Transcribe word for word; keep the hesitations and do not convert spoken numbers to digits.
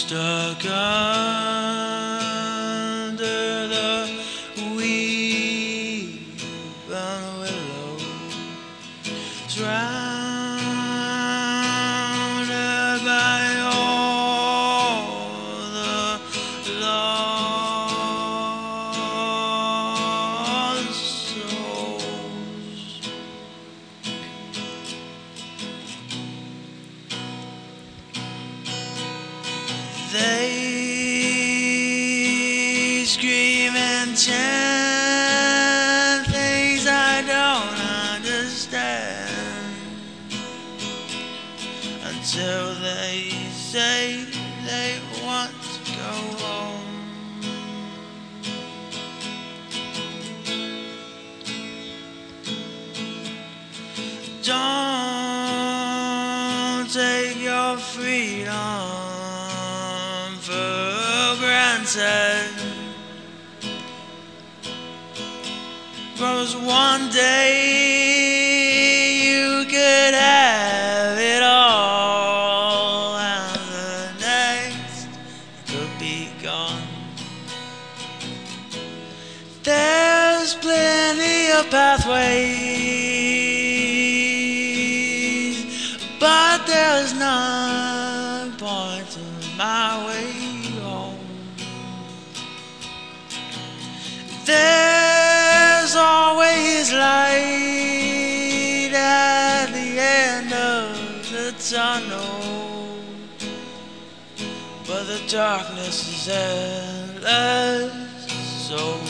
stuck under the weeping willow, surrounded by all the lost souls. They scream and chant things I don't understand, until they say they want to go home. Don't take your freedom for granted, 'cause one day you could have it all, and the next it could be gone. There's plenty of pathways, but there's none pointing my way home. There's always light at the end of the tunnel, but the darkness is endless, so